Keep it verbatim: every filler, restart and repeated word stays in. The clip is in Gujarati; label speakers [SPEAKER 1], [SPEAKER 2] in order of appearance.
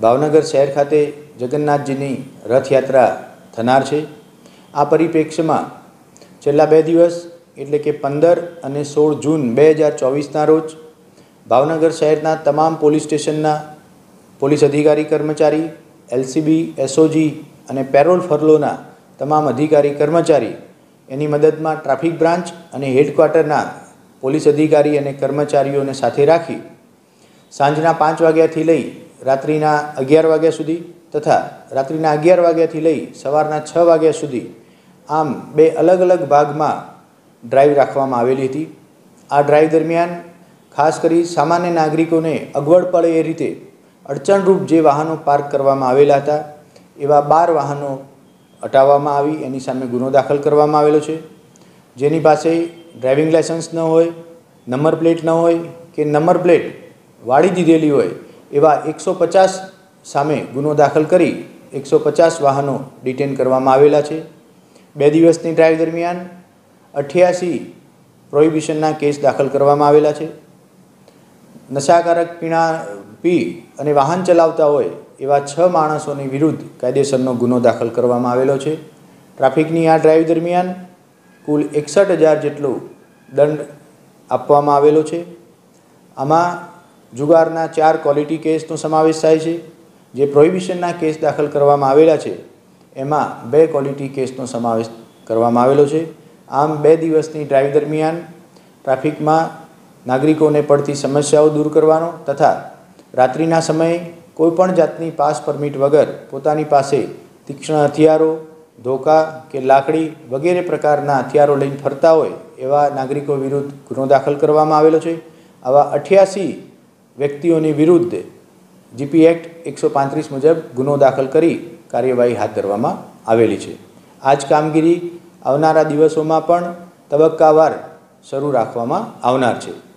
[SPEAKER 1] ભાવનગર શહેર ખાતે જગન્નાથજીની રથયાત્રા થનાર છે। આ પરિપ્રેક્ષ્યમાં છેલ્લા બે દિવસ એટલે કે પંદર અને સોળ જૂન બે હજાર ચોવીસના રોજ ભાવનગર શહેરના તમામ પોલીસ સ્ટેશનના પોલીસ અધિકારી કર્મચારી, એલસીબી, એસઓજી અને પેરોલ ફરલોના તમામ અધિકારી કર્મચારી એની મદદમાં ટ્રાફિક બ્રાન્ચ અને હેડક્વાર્ટરના પોલીસ અધિકારી અને કર્મચારીઓને સાથે રાખી સાંજના પાંચ વાગ્યાથી લઈ રાત્રિના અગિયાર વાગ્યા સુધી તથા રાત્રિના અગિયાર વાગ્યાથી લઈ સવારના છ વાગ્યા સુધી આમ બે અલગ અલગ ભાગમાં ડ્રાઈવ રાખવામાં આવેલી હતી। આ ડ્રાઈવ દરમિયાન ખાસ કરી સામાન્ય નાગરિકોને અગવડ પડે એ રીતે અડચણરૂપ જે વાહનો પાર્ક કરવામાં આવેલા હતા એવા બાર વાહનો હટાવવામાં આવી એની સામે ગુનો દાખલ કરવામાં આવેલો છે। જેની પાસે ડ્રાઇવિંગ લાઇસન્સ ન હોય, નંબર પ્લેટ ન હોય કે નંબર પ્લેટ વાળી દીધેલી હોય એવા એકસો પચાસ સામે ગુનો દાખલ કરી એકસો પચાસ વાહનો ડિટેન કરવામાં આવેલા છે। બે દિવસની ડ્રાઈવ દરમિયાન અઠ્યાસી પ્રોહિબિશનના કેસ દાખલ કરવામાં આવેલા છે। નશાકારક પીણા પી અને વાહન ચલાવતા હોય એવા છ માણસોની વિરુદ્ધ કાયદેસરનો ગુનો દાખલ કરવામાં આવેલો છે। ટ્રાફિકની આ ડ્રાઈવ દરમિયાન કુલ એકસઠ હજાર જેટલો દંડ આપવામાં આવેલો છે। આમાં જુગારના ચાર ક્વોલિટી કેસનો સમાવેશ થાય છે। જે પ્રોહિબિશનના કેસ દાખલ કરવામાં આવેલા છે એમાં બે ક્વોલિટી કેસનો સમાવેશ કરવામાં આવેલો છે। આમ બે દિવસની ડ્રાઈવ દરમિયાન ટ્રાફિકમાં નાગરિકોને પડતી સમસ્યાઓ દૂર કરવાનો તથા રાત્રિના સમયે કોઈપણ જાતની પાસ પરમિટ વગર પોતાની પાસે તીક્ષ્ણ હથિયારો, ધોકા કે લાકડી વગેરે પ્રકારના હથિયારો લઈને ફરતા હોય એવા નાગરિકો વિરુદ્ધ ગુનો દાખલ કરવામાં આવેલો છે। આવા અઠ્યાસી વ્યક્તિઓની વિરુદ્ધ જીપી એક્ટ એકસો પાંત્રીસ મુજબ ગુનો દાખલ કરી કાર્યવાહી હાથ ધરવામાં આવેલી છે। આ જ કામગીરી આવનારા દિવસોમાં પણ તબક્કાવાર શરૂ રાખવામાં આવનાર છે।